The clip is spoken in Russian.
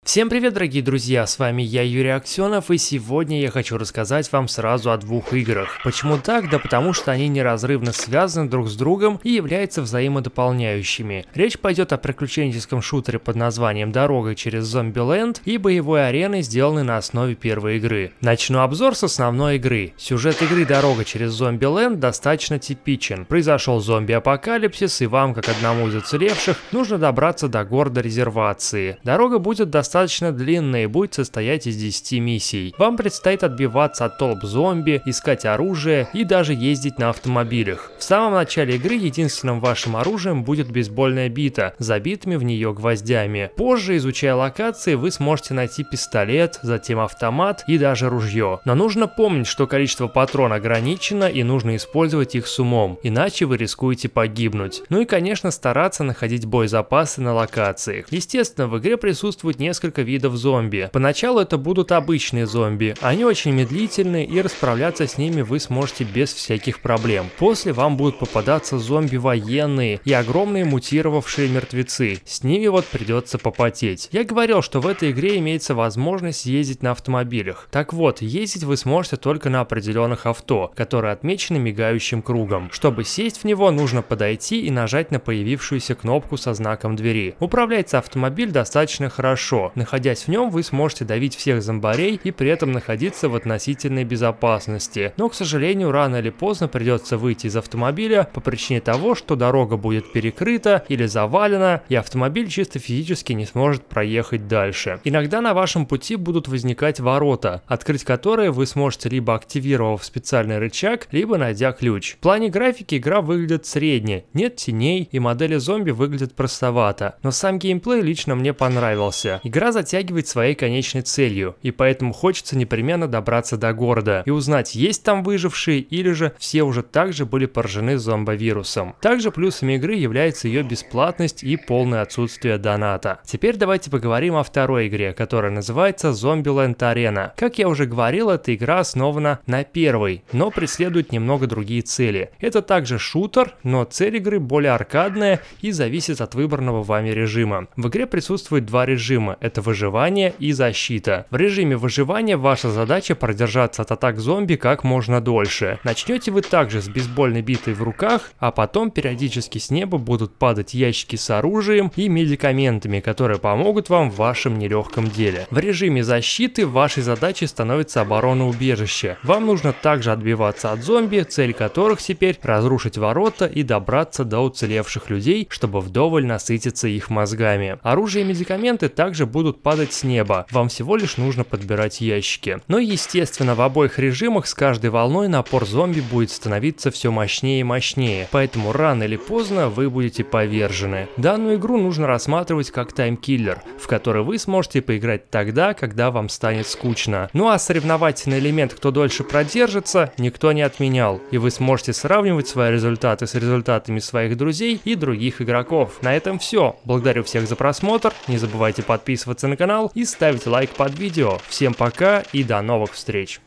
Всем привет, дорогие друзья, с вами я, Юрий Аксенов, и сегодня я хочу рассказать вам сразу о двух играх. Почему так? Да потому что они неразрывно связаны друг с другом и являются взаимодополняющими. Речь пойдет о приключенческом шутере под названием «Дорога через Зомбиленд» и боевой арены, сделанной на основе первой игры. Начну обзор с основной игры. Сюжет игры «Дорога через Зомбиленд» достаточно типичен. Произошел зомби-апокалипсис, и вам, как одному из уцелевших, нужно добраться до города резервации. Дорога будет достаточно длинная и будет состоять из 10 миссий. Вам предстоит отбиваться от толп зомби, искать оружие и даже ездить на автомобилях. В самом начале игры единственным вашим оружием будет бейсбольная бита, забитыми в нее гвоздями. Позже, изучая локации, вы сможете найти пистолет, затем автомат и даже ружье. Но нужно помнить, что количество патрон ограничено и нужно использовать их с умом, иначе вы рискуете погибнуть. Ну и, конечно, стараться находить боезапасы на локациях. Естественно, в игре присутствует несколько видов зомби. Поначалу это будут обычные зомби, они очень медлительны и расправляться с ними вы сможете без всяких проблем. После вам будут попадаться зомби военные и огромные мутировавшие мертвецы, с ними вот придется попотеть. Я говорил, что в этой игре имеется возможность ездить на автомобилях. Так вот, ездить вы сможете только на определенных авто, которые отмечены мигающим кругом. Чтобы сесть в него, нужно подойти и нажать на появившуюся кнопку со знаком двери. Управляется автомобиль достаточно хорошо. Находясь в нем, вы сможете давить всех зомбарей и при этом находиться в относительной безопасности. Но, к сожалению, рано или поздно придется выйти из автомобиля по причине того, что дорога будет перекрыта или завалена, и автомобиль чисто физически не сможет проехать дальше. Иногда на вашем пути будут возникать ворота, открыть которые вы сможете либо активировав специальный рычаг, либо найдя ключ. В плане графики игра выглядит средне, нет теней и модели зомби выглядят простовато, но сам геймплей лично мне понравился. Игра затягивает своей конечной целью, и поэтому хочется непременно добраться до города и узнать, есть там выжившие или же все уже также были поражены зомбовирусом. Также плюсами игры является ее бесплатность и полное отсутствие доната. Теперь давайте поговорим о второй игре, которая называется Zombieland Arena. Как я уже говорил, эта игра основана на первой, но преследует немного другие цели. Это также шутер, но цель игры более аркадная и зависит от выбранного вами режима. В игре присутствует два режима. Это выживание и защита. В режиме выживания ваша задача продержаться от атак зомби как можно дольше. Начнете вы также с бейсбольной битой в руках, а потом периодически с неба будут падать ящики с оружием и медикаментами, которые помогут вам в вашем нелегком деле. В режиме защиты вашей задачей становится оборона убежища. Вам нужно также отбиваться от зомби, цель которых теперь разрушить ворота и добраться до уцелевших людей, чтобы вдоволь насытиться их мозгами. Оружие и медикаменты также будут падать с неба, вам всего лишь нужно подбирать ящики. Но естественно, в обоих режимах с каждой волной напор зомби будет становиться все мощнее и мощнее, поэтому рано или поздно вы будете повержены. Данную игру нужно рассматривать как таймкиллер, в который вы сможете поиграть тогда, когда вам станет скучно. Ну а соревновательный элемент, кто дольше продержится, никто не отменял, и вы сможете сравнивать свои результаты с результатами своих друзей и других игроков. На этом все. Благодарю всех за просмотр, не забывайте подписываться на канал и ставить лайк под видео. Всем пока и до новых встреч!